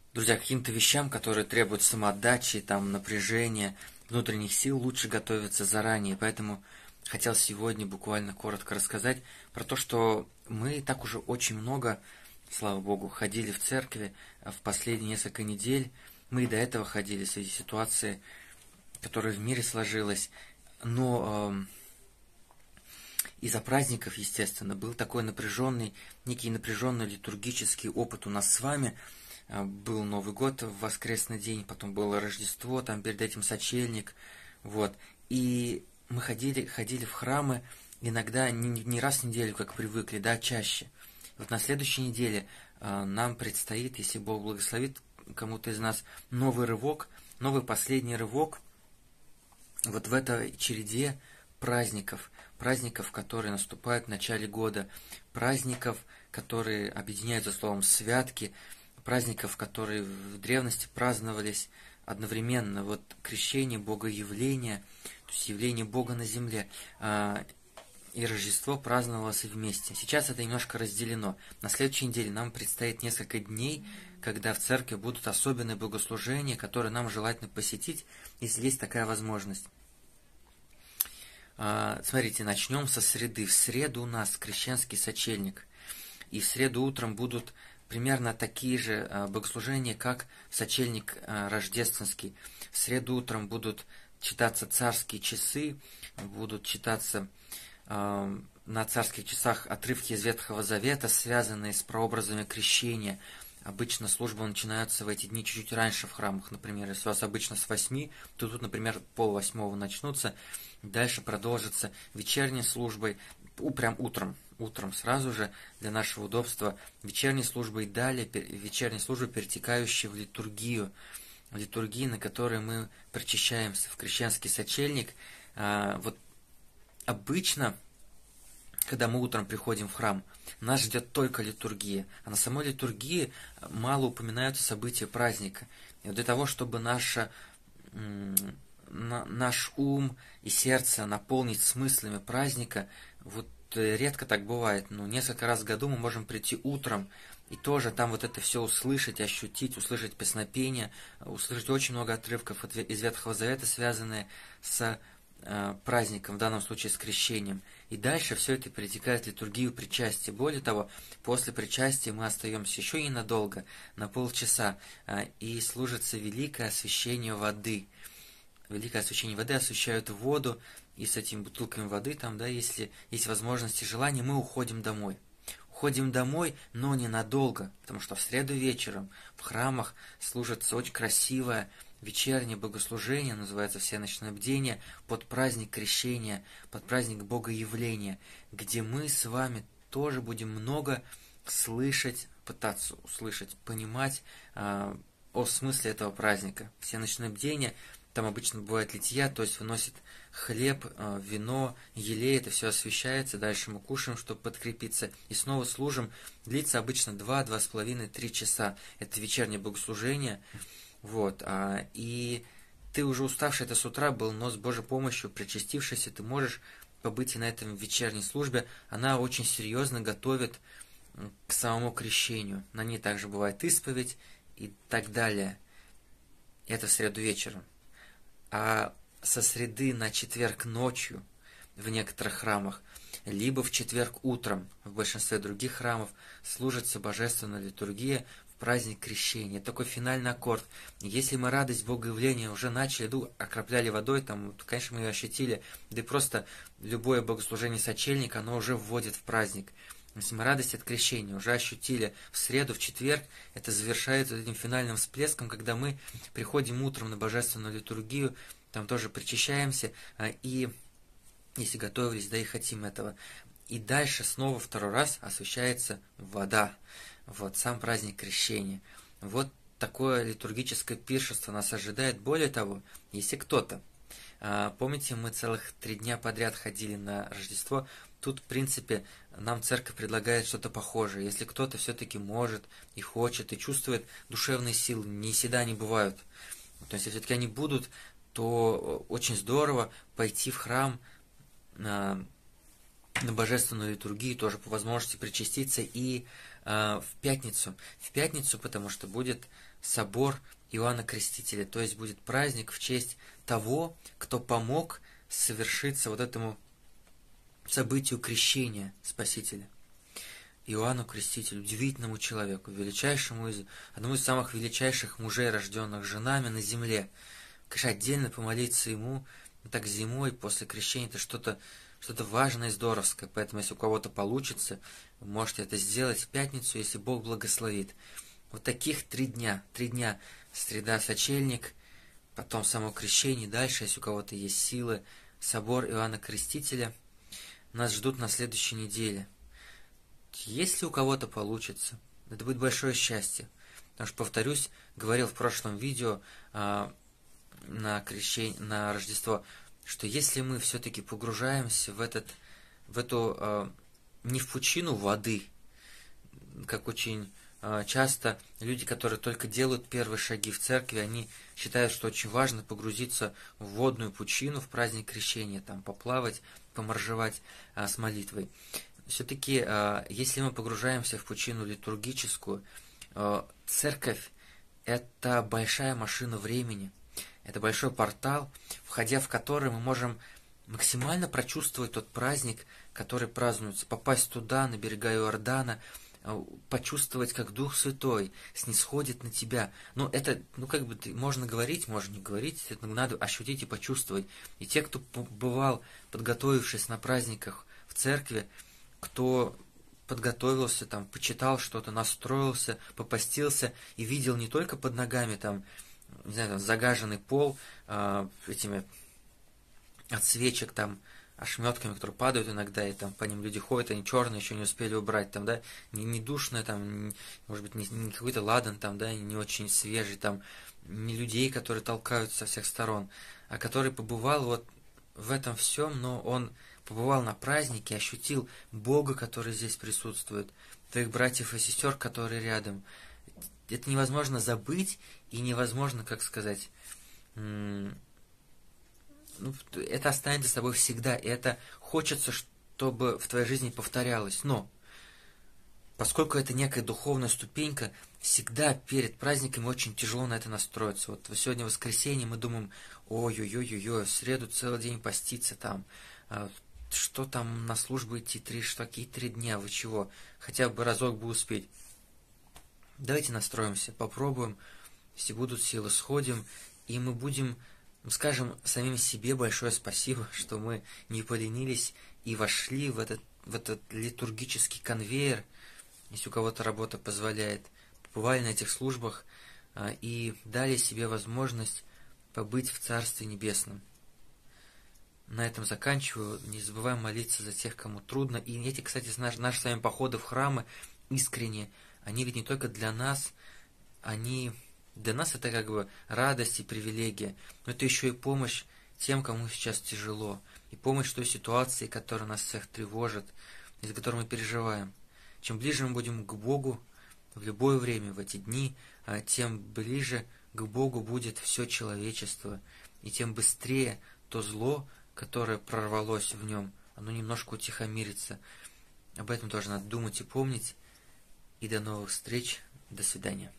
Друзья, к каким-то вещам, которые требуют самоотдачи, там, напряжения, внутренних сил, лучше готовиться заранее. Поэтому хотел сегодня буквально коротко рассказать про то, что мы так уже очень много, слава Богу, ходили в церкви в последние несколько недель. Мы и до этого ходили в связи с ситуацией, которая в мире сложилась. Но из-за праздников, естественно, был такой напряженный, некий напряженный литургический опыт у нас с вами. Был Новый год в воскресный день, потом было Рождество, там перед этим сочельник, вот. И мы ходили в храмы иногда не раз в неделю, как привыкли, да, чаще. Вот на следующей неделе нам предстоит, если Бог благословит кому-то из нас, новый рывок, новый последний рывок вот в этой череде праздников, которые наступают в начале года, праздников, которые объединяются словом «святки», праздников, которые в древности праздновались одновременно. Вот крещение, богоявление, то есть явление Бога на земле, и Рождество праздновалось вместе. Сейчас это немножко разделено. На следующей неделе нам предстоит несколько дней, когда в церкви будут особенные богослужения, которые нам желательно посетить, если есть такая возможность. Смотрите, начнем со среды. В среду у нас крещенский сочельник. И в среду утром будут примерно такие же богослужения, как сочельник рождественский. В среду утром будут читаться царские часы, будут читаться на царских часах отрывки из Ветхого Завета, связанные с прообразами крещения. Обычно службы начинаются в эти дни чуть-чуть раньше в храмах. Например, если у вас обычно с 8, то тут, например, 7:30 начнутся. Дальше продолжится вечерней службой, прям утром сразу же, для нашего удобства, вечерней службой и далее, вечерней службы, перетекающей в литургию, на которой мы причащаемся в крещенский сочельник. Вот обычно, когда мы утром приходим в храм, нас ждет только литургия, а на самой литургии мало упоминаются события праздника. И вот для того, чтобы наш ум и сердце наполнить смыслами праздника, вот редко так бывает, но несколько раз в году мы можем прийти утром и тоже там вот это все услышать, ощутить, услышать песнопение, услышать очень много отрывков из Ветхого Завета, связанные с праздником, в данном случае с крещением. И дальше все это перетекает в литургию причастия. Более того, после причастия мы остаемся еще ненадолго, на полчаса, и служится великое освящение воды. Великое освящение воды, освящают воду, и с этими бутылками воды, там, да, если есть возможность и желание, мы уходим домой. Уходим домой, но ненадолго, потому что в среду вечером в храмах служится очень красивое вечернее богослужение, называется «Всеночное бдение», под праздник крещения, под праздник Богоявления, где мы с вами тоже будем много слышать, пытаться услышать, понимать о смысле этого праздника. Всеночное бдение, там обычно бывает литья, то есть выносит хлеб, вино, елей, это все освещается, дальше мы кушаем, чтобы подкрепиться, и снова служим. Длится обычно 2–2,5–3 часа. Это вечернее богослужение. Вот, и ты уже уставший это с утра был, но с Божьей помощью, причастившийся, ты можешь побыть и на этом вечерней службе. Она очень серьезно готовит к самому крещению. На ней также бывает исповедь и так далее. Это в среду вечером. А со среды на четверг ночью в некоторых храмах, либо в четверг утром в большинстве других храмов служится божественная литургия, праздник крещения. Это такой финальный аккорд. Если мы радость Богоявления уже начали, окропляли водой, там, то, конечно, мы ее ощутили, да и просто любое богослужение сочельника, оно уже вводит в праздник. Если мы радость от крещения уже ощутили в среду, в четверг, это завершается этим финальным всплеском, когда мы приходим утром на божественную литургию, там тоже причащаемся, и если готовились, да и хотим этого. И дальше снова второй раз освящается вода. Вот, сам праздник крещения. Вот такое литургическое пиршество нас ожидает. Более того, если кто-то, помните, мы целых 3 дня подряд ходили на Рождество, тут, в принципе, нам церковь предлагает что-то похожее. Если кто-то все-таки может и хочет, и чувствует душевные силы, не всегда они бывают. То есть, если все-таки они будут, то очень здорово пойти в храм на божественную литургию, тоже по возможности причаститься и в пятницу. В пятницу, потому что будет собор Иоанна Крестителя, то есть будет праздник в честь того, кто помог совершиться вот этому событию крещения Спасителя. Иоанну Крестителю, удивительному человеку, величайшему одному из самых величайших мужей, рожденных женами на земле. Конечно, отдельно помолиться ему, так зимой после крещения, это что-то важное и здоровское. Поэтому, если у кого-то получится, вы можете это сделать в пятницу, если Бог благословит. Вот таких 3 дня. 3 дня среда, сочельник, потом само крещение, дальше, если у кого-то есть силы, собор Иоанна Крестителя. Нас ждут на следующей неделе. Если у кого-то получится, это будет большое счастье. Потому что, повторюсь, говорил в прошлом видео на Рождество, что если мы все-таки погружаемся в эту не в пучину воды, как очень часто люди, которые только делают первые шаги в церкви, они считают, что очень важно погрузиться в водную пучину в праздник крещения, там поплавать, поморжевать с молитвой. Все-таки, если мы погружаемся в пучину литургическую, церковь – это большая машина времени, это большой портал, входя в который мы можем максимально прочувствовать тот праздник, который празднуется, попасть туда, на берега Иордана, почувствовать, как Дух Святой снисходит на тебя. Но это, можно говорить, можно не говорить, это надо ощутить и почувствовать. И те, кто бывал, подготовившись на праздниках в церкви, кто подготовился, там, почитал что-то, настроился, попастился и видел не только под ногами, там, не знаю, там, загаженный пол этими от свечек, там, ошметками, которые падают иногда, и там по ним люди ходят, они черные, еще не успели убрать, там, да, не душные, там, может быть, не какой-то ладан, там, да, не очень свежий, там, не людей, которые толкаются со всех сторон, а который побывал вот в этом всем, но он побывал на празднике, ощутил Бога, который здесь присутствует, твоих братьев и сестер, которые рядом. Это невозможно забыть, и невозможно, как сказать, это останется с тобой всегда, и это хочется, чтобы в твоей жизни повторялось. Но, поскольку это некая духовная ступенька, всегда перед праздниками очень тяжело на это настроиться. Вот сегодня воскресенье, мы думаем, ой-ой-ой-ой, в среду целый день поститься там, что там на службу идти, какие 3 дня, вы чего, хотя бы разок бы успеть. Давайте настроимся, попробуем, если будут силы, сходим, и мы скажем самим себе большое спасибо, что мы не поленились и вошли в этот литургический конвейер, если у кого-то работа позволяет, побывали на этих службах и дали себе возможность побыть в Царстве Небесном. На этом заканчиваю. Не забываем молиться за тех, кому трудно. И эти, кстати, наши с вами походы в храмы искренне, они ведь не только для нас, для нас это как бы радость и привилегия, но это еще и помощь тем, кому сейчас тяжело, и помощь в той ситуации, которая нас всех тревожит, из-за которой мы переживаем. Чем ближе мы будем к Богу в любое время, в эти дни, тем ближе к Богу будет все человечество, и тем быстрее то зло, которое прорвалось в нем, оно немножко утихомирится. Об этом тоже надо думать и помнить. И до новых встреч. До свидания.